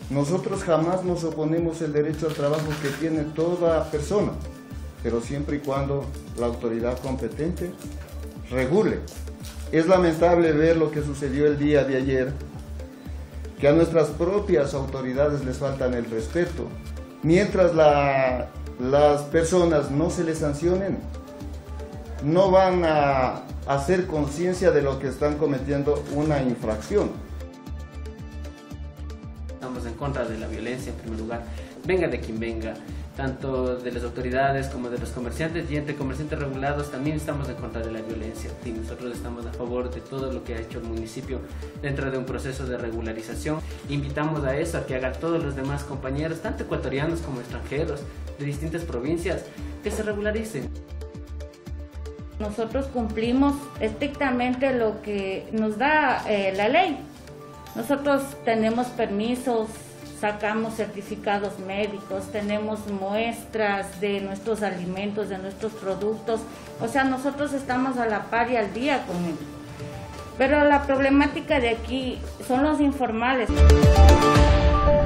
Nosotros jamás nos oponemos el derecho al trabajo que tiene toda persona, pero siempre y cuando la autoridad competente regule. Es lamentable ver lo que sucedió el día de ayer, que a nuestras propias autoridades les faltan el respeto. Mientras las personas no se les sancionen, no van a hacer conciencia de lo que están cometiendo una infracción. Estamos en contra de la violencia en primer lugar, venga de quien venga, tanto de las autoridades como de los comerciantes, y entre comerciantes regulados también estamos en contra de la violencia. Y nosotros estamos a favor de todo lo que ha hecho el municipio dentro de un proceso de regularización. Invitamos a eso, a que hagan todos los demás compañeros, tanto ecuatorianos como extranjeros, de distintas provincias, que se regularicen. Nosotros cumplimos estrictamente lo que nos da la ley. Nosotros tenemos permisos, sacamos certificados médicos, tenemos muestras de nuestros alimentos, de nuestros productos. O sea, nosotros estamos a la par y al día con ellos. Pero la problemática de aquí son los informales.